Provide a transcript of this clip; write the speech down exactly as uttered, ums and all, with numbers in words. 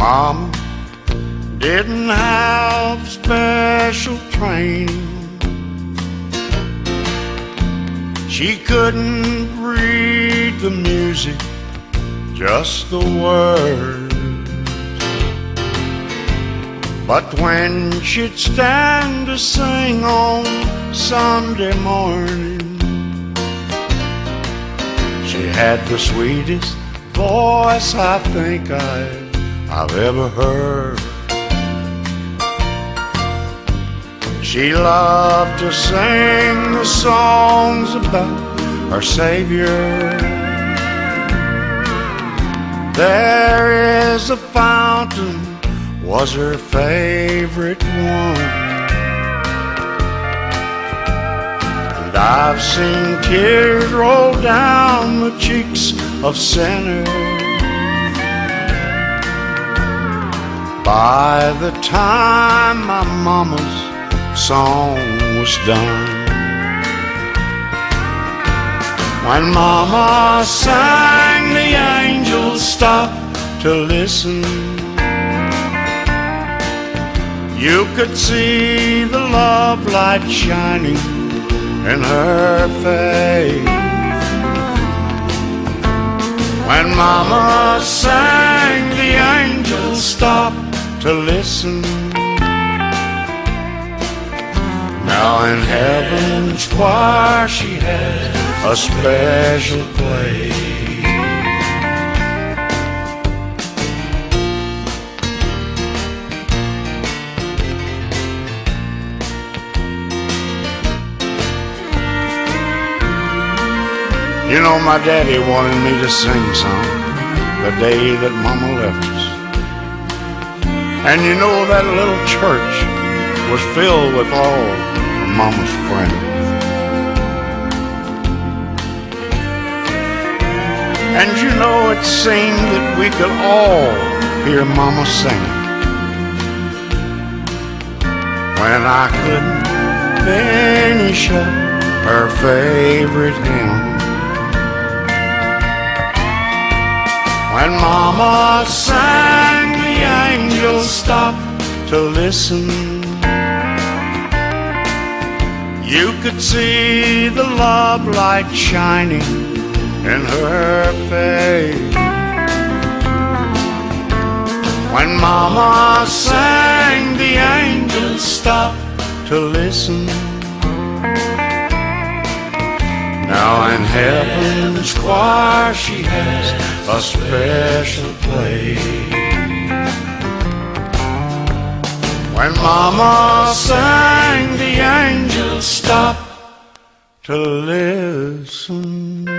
Mama didn't have special training. She couldn't read the music, just the words. But when she'd stand to sing on Sunday morning, she had the sweetest voice I think I've, I've ever heard. She loved to sing the songs about our Savior. There is a fountain was her favorite one, and I've seen tears roll down the cheeks of sinners. By the time my mama's song was done, when Mama sang, the angels stopped to listen. You could see the love light shining in her face. When Mama sang, the angels stopped to listen. Now in heaven's choir she has a special place. You know, my daddy wanted me to sing some the day that Mama left us. And you know, that little church was filled with all of Mama's friends. And you know, it seemed that we could all hear Mama singing when I couldn't finish up her favorite hymn. When Mama sang, the angels stopped to listen. You could see the love light shining in her face. When Mama sang, the angels stopped to listen. Now in heaven's choir she has a special place. When Mama sang, the angels stopped to listen.